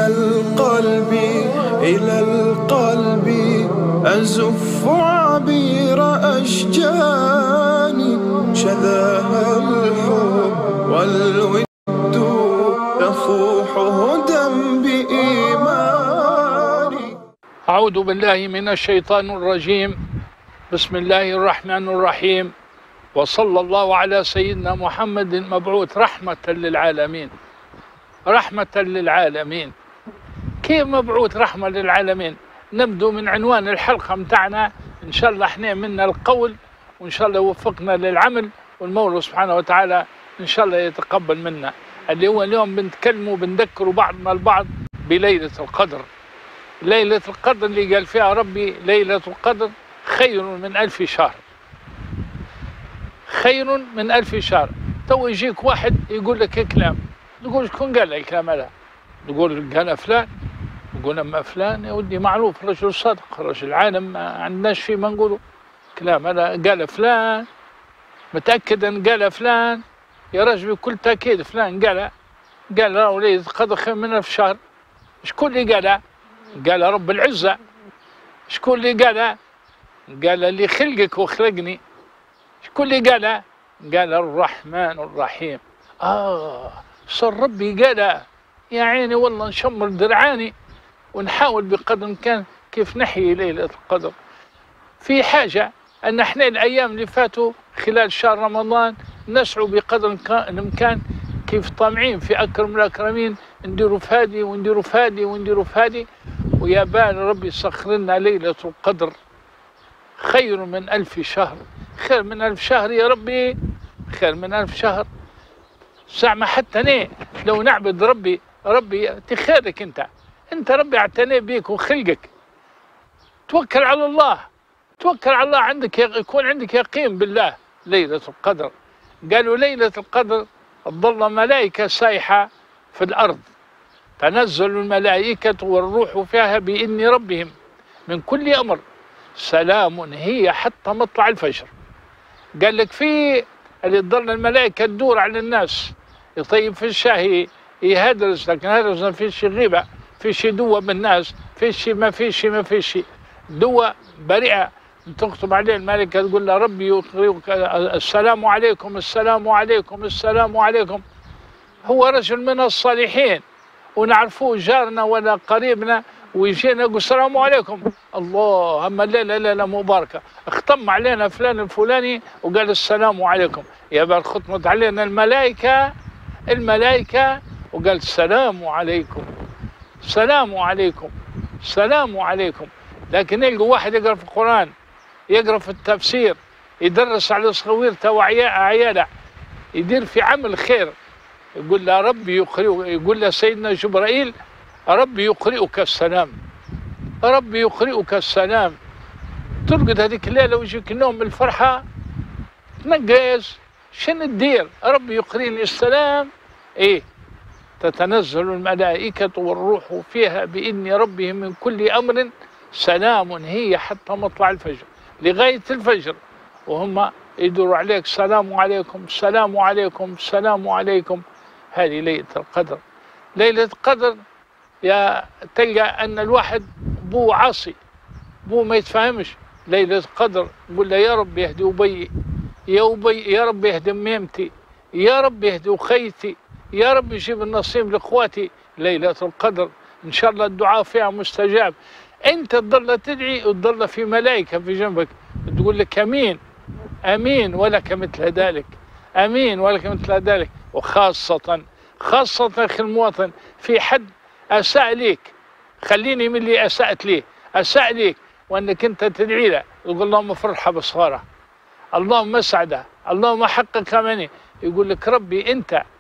القلب إلى القلب أزف عبير أشجاني، شذاها الحب والود يفوح هدى بإيماني. أعوذ بالله من الشيطان الرجيم. بسم الله الرحمن الرحيم، وصلى الله على سيدنا محمد المبعوث رحمة للعالمين. رحمة للعالمين. كيف مبعوث رحمة للعالمين؟ نبدو من عنوان الحلقة متاعنا إن شاء الله احنا منا القول، وإن شاء الله وفقنا للعمل، والمولى سبحانه وتعالى إن شاء الله يتقبل منا. اللي هو اليوم بنتكلموا وبنذكروا بعضنا البعض بليلة القدر. ليلة القدر اللي قال فيها ربي ليلة القدر خير من 1000 شهر. خير من 1000 شهر. تو يجيك واحد يقول لك كلام، تقول شكون قال لك الكلام هذا؟ تقول قال فلان. يقول اما فلان يا ودي معروف، رجل صادق، رجل عالم، ما عندناش فيه ما نقولوا كلام. هذا قال فلان، متأكد ان قال فلان؟ يا رجل بكل تأكيد فلان قال راهو ليلة القدر خير من 1000 شهر. شكون اللي قالها؟ قال رب العزة. شكون اللي قالها؟ قال اللي خلقك وخلقني. شكون اللي قالها؟ قال الرحمن الرحيم. صار ربي قالها. يا عيني والله نشمر درعاني ونحاول بقدر الإمكان كيف نحيي ليلة القدر. في حاجة أن احنا الأيام اللي فاتوا خلال شهر رمضان نسعوا بقدر الإمكان كيف طامعين في أكرم الأكرمين، نديروا في هادي ونديروا في هادي ونديروا في هادي، ويا بال ربي يسخر لنا ليلة القدر خير من 1000 شهر. خير من 1000 شهر يا ربي، خير من 1000 شهر. زعما حتى أنا لو نعبد ربي تخيرك انت ربي اعتني بيك وخلقك. توكل على الله، توكل على الله، يكون عندك يقين بالله. ليلة القدر قالوا ليلة القدر تظل ملائكة سايحة في الأرض، تنزل الملائكة والروح فيها بإذن ربهم من كل أمر، سلام هي حتى مطلع الفجر. قال لك في اللي تظل الملائكة تدور على الناس، يطيب في الشاهي، يهدرس، لكن هدرس ما فيش غيبة، فيش دوة بالناس، ما فيش دوة بريئة تكتب عليه الملائكة تقول له ربي يقرئك السلام عليكم السلام عليكم السلام عليكم. هو رجل من الصالحين ونعرفوه جارنا ولا قريبنا، ويجينا يقول السلام عليكم، الله أما لا مباركة، اختم علينا فلان الفلاني وقال السلام عليكم، يا بل ختمت علينا الملائكة وقال السلام عليكم السلام عليكم السلام عليكم. لكن يلقوا واحد يقرأ في القرآن، يقرأ في التفسير، يدرس على صغيرته وعياله، يدير في عمل خير، يقول له ربي يقرئك، يقول له سيدنا جبرائيل ربي يقرئك السلام، ربي يقرئك السلام. ترقد هذيك الليلة ويجيك النوم من الفرحة تنقز، شنو تدير؟ ربي يقرئني السلام. ايه؟ تتنزل الملائكة والروح فيها بإذن ربهم من كل أمر، سلام هي حتى مطلع الفجر، لغاية الفجر وهم يدوروا عليك السلام عليكم السلام عليكم السلام عليكم. هذه ليلة القدر. ليلة القدر يا تلقى أن الواحد بو عاصي، بو ما يتفهمش. ليلة القدر يقول له يا رب يهدي أبي، يا رب يهدي ميمتي، يا رب يهدي أخيتي، يا رب يجيب النصيب لإخواتي. ليلة القدر إن شاء الله الدعاء فيها مستجاب. أنت تضل تدعي وتضل في ملائكة في جنبك تقول لك أمين أمين ولك مثل ذلك، أمين ولك مثل ذلك. وخاصة أخي المواطن، في حد أساء ليك، خليني من اللي أسأت ليه، أساء ليك وأنك أنت تدعي له، يقول اللهم فرحه بصغاره، اللهم اسعده، اللهم حقق مني. يقول لك ربي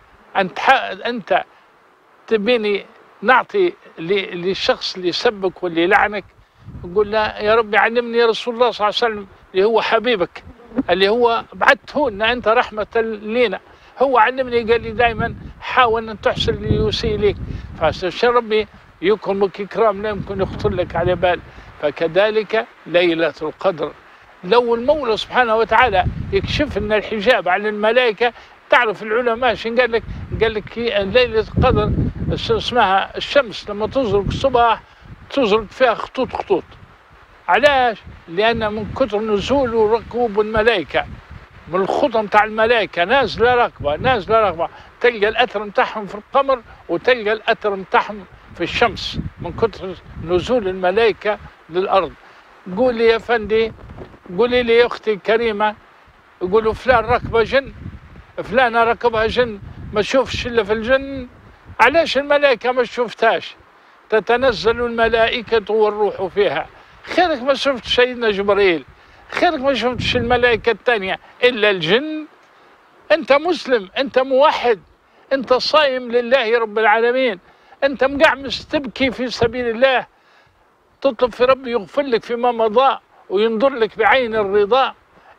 أنت تبيني نعطي للشخص اللي سبك واللي لعنك، يقول له يا ربي علمني يا رسول الله صلى الله عليه وسلم اللي هو حبيبك اللي هو بعثته لنا أنت رحمة لنا، هو علمني قال لي دائما حاول أن تحسن اللي يسيء لك، فاستبشر ربي يكرمك إكرام لا يمكن يخطر لك على بال. فكذلك ليلة القدر لو المولى سبحانه وتعالى يكشف لنا الحجاب عن الملائكة. تعرف العلماء شن قال لك؟ قال لك ليلة القدر اسمها الشمس لما تزرق الصبح تزرق فيها خطوط خطوط. علاش؟ لأن من كثر نزول وركوب الملائكة، من الخطى نتاع الملائكة نازلة ركبة نازلة ركبة، تلقى الأثر نتاعهم في القمر وتلقى الأثر نتاعهم في الشمس من كثر نزول الملائكة للأرض. قول لي يا فندي، قولي لي يا أختي الكريمة، يقولوا فلان ركبة جن، فلانة ركبها جن، ما تشوفش إلا في الجن. علاش الملائكة ما شفتهاش؟ تتنزل الملائكة والروح فيها. خيرك ما شفتش سيدنا جبريل، خيرك ما شفتش الملائكة الثانية إلا الجن. أنت مسلم، أنت موحد، أنت صايم لله رب العالمين، أنت مقعمس تبكي في سبيل الله، تطلب في ربي يغفر لك فيما مضى وينظر لك بعين الرضا.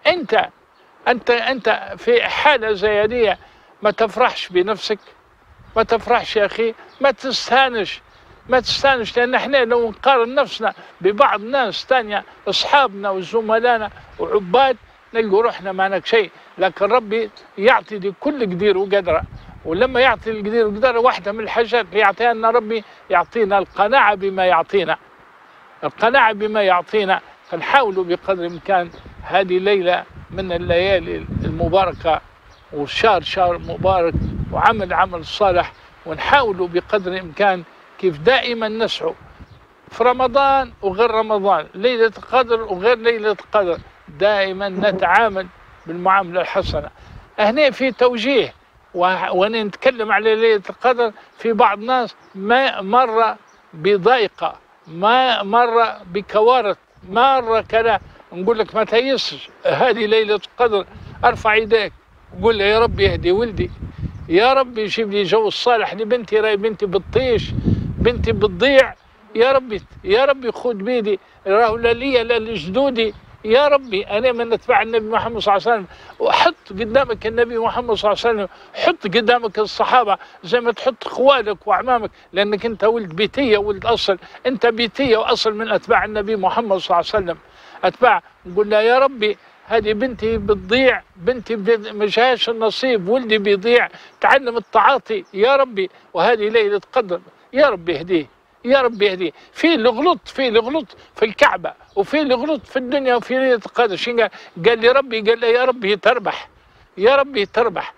أنت في حالة زي هذه ما تفرحش بنفسك؟ ما تفرحش يا أخي؟ ما تستانش، ما تستانش، لأن احنا لو نقارن نفسنا ببعض ناس تانية أصحابنا وزملائنا وعباد نلقوا روحنا ما هناك شيء. لكن ربي يعطي لكل قدير وقدره، ولما يعطي القدير وقدره واحدة من الحاجات اللي يعطيها لنا ربي يعطينا القناعة بما يعطينا، القناعة بما يعطينا. فنحاولوا بقدر الإمكان هذه ليلة من الليالي المباركة وشهر مبارك وعمل صالح، ونحاولوا بقدر الإمكان كيف دائما نسعوا في رمضان وغير رمضان، ليلة القدر وغير ليلة القدر، دائما نتعامل بالمعاملة الحسنة. هنا في توجيه، وانا نتكلم على ليلة القدر، في بعض الناس ما مر بضيقة، ما مر بكوارث، مرة كذا، نقول لك ما تيسش، هذه ليلة القدر، ارفع يديك وقول له يا رب يهدي ولدي، يا رب يجيب لي جو الصالح لبنتي، راي بنتي بتطيش، بنتي بتضيع، يا ربي يا ربي خذ بيدي، راهو لا لي لا لجدودي، يا ربي انا من اتباع النبي محمد صلى الله عليه وسلم. وحط قدامك النبي محمد صلى الله عليه وسلم، حط قدامك الصحابه زي ما تحط خوالك واعمامك، لانك انت ولد بيتيه، ولد اصل، انت بيتيه واصل من اتباع النبي محمد صلى الله عليه وسلم، اتباع. نقول له يا ربي هذه بنتي بتضيع، بنتي ما جاهاش النصيب، ولدي بيضيع، تعلم التعاطي يا ربي، وهذه ليله قدر، يا رب اهديه، يا رب يهديه. في اللي غلط، في اللي غلط في الكعبه، وفي اللي غلط في الدنيا، وفي ليله القدر. شنو قال لي ربي؟ قال لي يا ربي تربح، يا ربي تربح.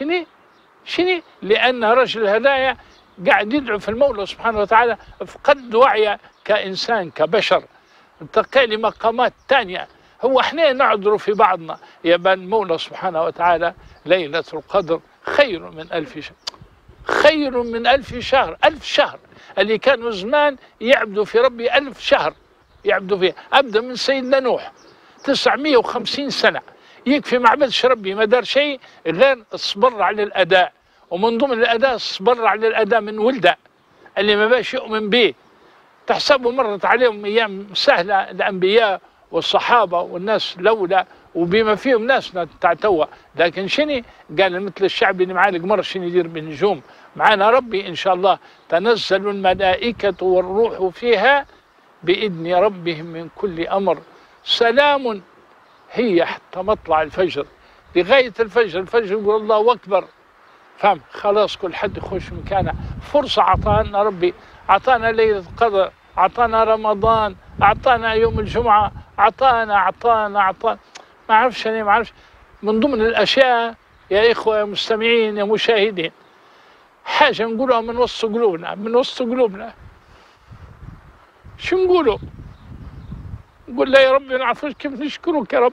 شنو؟ لان رجل هدايا قاعد يدعو في المولى سبحانه وتعالى، فقد وعيه كانسان كبشر، انتقل لمقامات ثانيه. هو احنا نعذر في بعضنا، يبقى المولى سبحانه وتعالى ليله القدر خير من 1000 شهر، خير من 1000 شهر. 1000 شهر اللي كانوا زمان يعبدوا في ربي 1000 شهر يعبدوا فيه. أبدأ من سيدنا نوح 950 سنة يكفي ما عبدش ربي، ما دار شيء غير الصبر على الأداء، ومن ضمن الأداء الصبر على الأداء من ولده اللي ما باش يؤمن به. تحسبوا مرت عليهم أيام سهلة الأنبياء والصحابة والناس الأولى وبما فيهم ناسنا تاع توا، لكن شني قال مثل الشعب اللي معاه القمر شنو يدير بالنجوم؟ معانا ربي إن شاء الله تنزل الملائكة والروح فيها بإذن ربهم من كل أمر، سلام هي حتى مطلع الفجر، لغاية الفجر. الفجر يقول الله أكبر، فهم خلاص كل حد يخش مكانه. فرصة عطانا ربي، عطانا ليلة القدر، عطانا رمضان، عطانا يوم الجمعة، عطانا ما أعرفش أنا، ما أعرفش. من ضمن الأشياء يا إخوة يا مستمعين يا مشاهدين، حاجة نقولها من وسط قلوبنا، من وسط قلوبنا. شو نقولوا؟ نقول له يا ربي ما نعرفوش كيف نشكرك يا رب،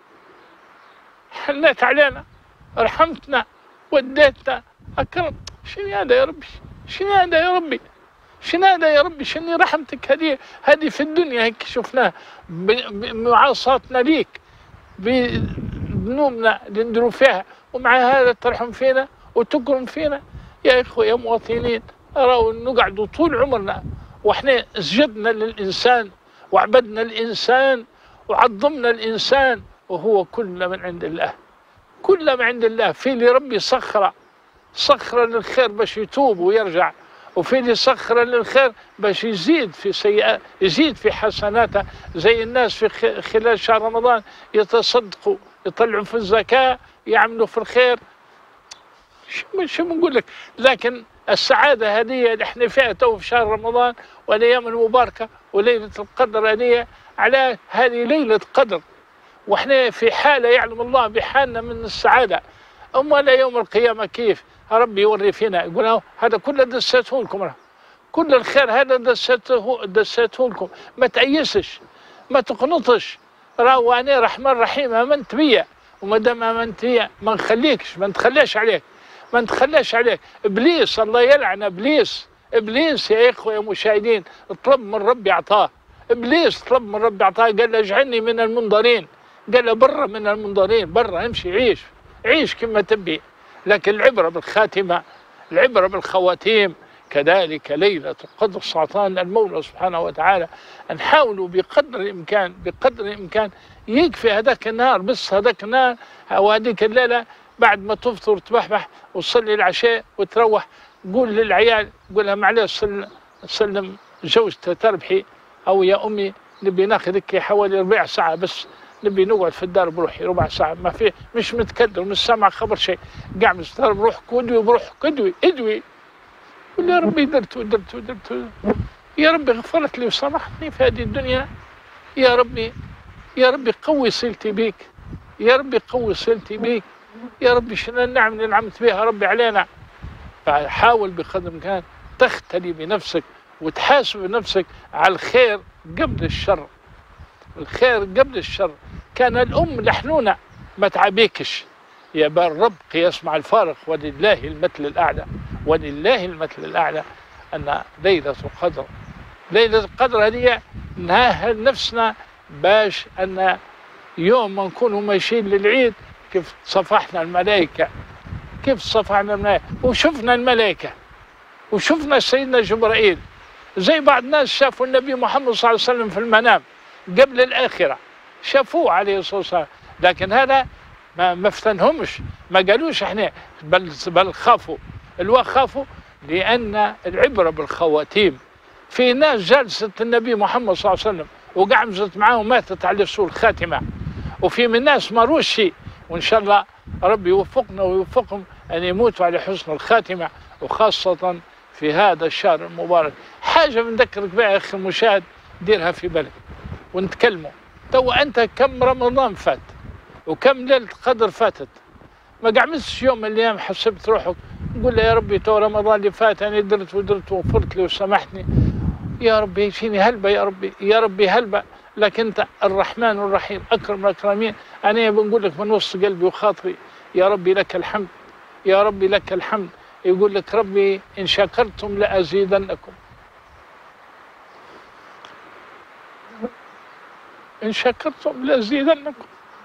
حنيت علينا، رحمتنا، وديتنا، أكرم. شنو هذا يا ربي؟ شنو هذا يا ربي؟ شنو هذا يا ربي؟ شنو رحمتك هذه في الدنيا هيك شفناها بمعاصاتنا ليك، بذنوبنا اللي نديروا فيها، ومع هذا ترحم فينا وتكرم فينا. يا إخوة يا مواطنين، أراو نقعدوا طول عمرنا وإحنا سجدنا للإنسان وعبدنا الإنسان وعظمنا الإنسان، وهو كله من عند الله، كله من عند الله. في اللي ربي سخر للخير باش يتوب ويرجع، وفي اللي سخر للخير باش يزيد في سيئات، يزيد في حسناته، زي الناس في خلال شهر رمضان يتصدقوا، يطلعوا في الزكاة، يعملوا في الخير. شو بنقول لك؟ لكن السعادة هدية اللي احنا فيها تو في شهر رمضان والأيام المباركة وليلة القدر هدية، على هذه ليلة قدر، واحنا في حالة يعلم الله بحالنا من السعادة. أما يوم القيامة كيف ربي يوري فينا، يقول هذا كله دسته لكم، كل الخير هذا دسته لكم، ما تأيسش، ما تقنطش، راهو أنا رحمن رحيم، آمنت بيا، وما دام آمنت بيا ما نخليكش، ما نتخلاش عليك، ما نتخلاش عليك. إبليس الله يلعن إبليس، إبليس يا إخوة يا مشاهدين طلب من ربي أعطاه، إبليس طلب من ربي أعطاه، قال له اجعلني من المنظرين، قال له برا من المنظرين، برا امشي عيش، عيش كما تبي، لكن العبرة بالخاتمة، العبرة بالخواتيم. كذلك ليلة القدر أعطانا المولى سبحانه وتعالى، نحاولوا بقدر الإمكان، بقدر الإمكان يكفي هذاك النهار، بس هذاك النهار أو هذيك الليلة بعد ما تفطر تبحبح وتصلي العشاء وتروح، قول للعيال، قول لها معلش سلم زوجته تربحي، أو يا أمي نبي ناخذك حوالي ربع ساعة بس، نبي نقعد في الدار بروحي ربع ساعة، ما في مش متكدر مش سامع خبر شيء، قاعد مستغرب بروحك ودوي بروحك ادوي يا ربي درت يا ربي غفرت لي وسامحتني في هذه الدنيا، يا ربي يا ربي قوي صلتي بيك، يا ربي قوي صلتي بيك، يا ربي شنو النعم اللي نعمت بها ربي علينا. فحاول بقدر الإمكان تختلي بنفسك وتحاسب نفسك على الخير قبل الشر، الخير قبل الشر. كان الأم لحنونة ما تعبيكش، يا الرب قياس مع الفارق، ولله المثل الأعلى، ولله المثل الأعلى. أن ليلة القدر، ليلة القدر هذه نأهل نفسنا باش أن يوم ما نكونوا ماشيين للعيد كيف صفحنا الملائكة، كيف صفحنا الملائكة وشفنا الملائكة وشفنا سيدنا جبرائيل، زي بعض الناس شافوا النبي محمد صلى الله عليه وسلم في المنام قبل الآخرة، شافوه عليه الصلاة والسلام، لكن هذا ما افتنهمش، ما قالوش احنا، بل خافوا، خافوا لأن العبرة بالخواتيم. في ناس جلست النبي محمد صلى الله عليه وسلم وقعمزت معاه وماتت على سوء الخاتمة، وفي من الناس ما روش شيء، وإن شاء الله ربي يوفقنا ويوفقهم أن يموتوا على حسن الخاتمة، وخاصة في هذا الشهر المبارك. حاجة بنذكرك بها يا أخي المشاهد، ديرها في بالك ونتكلموا. تو أنت كم رمضان فات وكم ليلة قدر فاتت، ما قعمتش يوم من الأيام حسبت روحك نقول له يا ربي تو رمضان اللي فات أنا درت وغفرت لي وسامحني، يا ربي يجيني هلبة، يا ربي يا ربي هلبة، لكن أنت الرحمن الرحيم أكرم الأكرمين. أنا بنقول لك من وسط قلبي وخاطري يا ربي لك الحمد، يا ربي لك الحمد. يقول لك ربي إن شكرتم لأزيدنكم، إن شكرتم لأزيدنكم.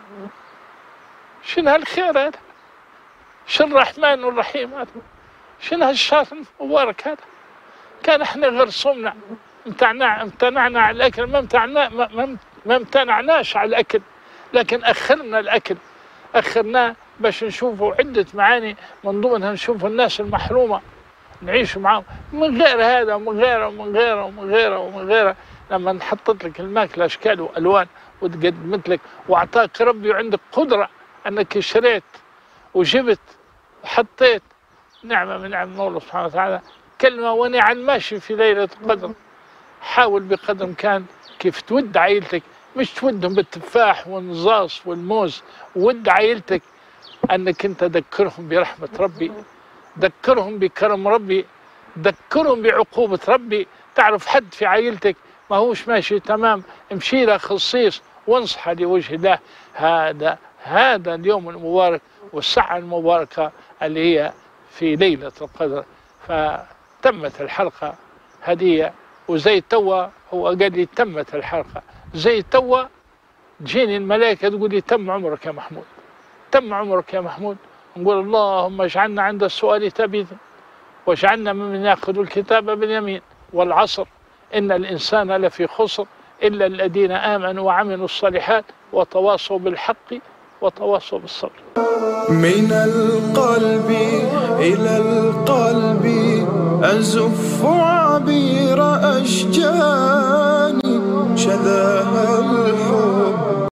شنو هالخير هذا؟ شنو الرحمن الرحيم هذا؟ شنو هالشهر المبارك هذا؟ كان احنا غير صمنا امتنعنا على الأكل، ما امتنعناش على الأكل، لكن أخرنا الأكل، أخرناه باش نشوفوا عدة معاني، من ضمنها نشوف الناس المحرومة نعيش معهم، من غير هذا ومن غيره ومن غيره ومن غيره ومن غيره. لما نحطت لك الماكلة أشكال وألوان وتقدمت لك وأعطاك ربي وعندك قدرة أنك شريت وجبت وحطيت، نعمة من نعم الله سبحانه وتعالى. كلمة ونعم ماشي في ليلة القدر، حاول بقدر الإمكان كيف تود عائلتك، مش تودهم بالتفاح والنصاص والموز، ود عائلتك أنك أنت ذكرهم برحمة ربي، ذكرهم بكرم ربي، ذكرهم بعقوبة ربي. تعرف حد في عائلتك ما هوش ماشي تمام، امشي له خصيص وانصحه لوجه الله. هذا اليوم المبارك والساعة المباركة اللي هي في ليلة القدر. فتمت الحلقة هدية، وزي توا هو قال لي تمت الحلقة، زي توا تجيني الملائكة تقول لي تم عمرك يا محمود، تم عمرك يا محمود. نقول اللهم اجعلنا عند السؤال ثابتا، واجعلنا ممن يأخذ الكتاب باليمين، والعصر إن الإنسان لفي خسر إلا الذين آمنوا وعملوا الصالحات وتواصوا بالحق وتواصوا بالصبر. من القلب إلى القلب أزف عبير أشجاني، شذاها